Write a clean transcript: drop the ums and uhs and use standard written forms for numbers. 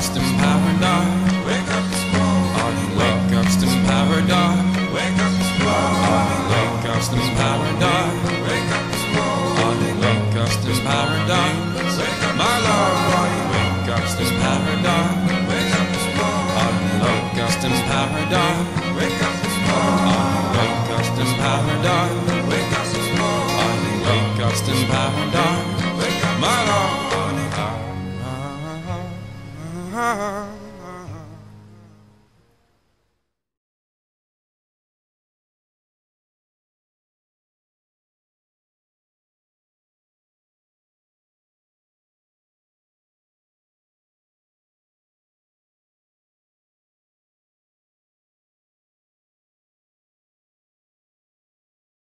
Austin Power Dog. Wake up this morning. Wake up Austin Power Dog. Wake up this morning. Wake up Austin Power Dog. Wake up this morning. Wake up Austin Power Dog.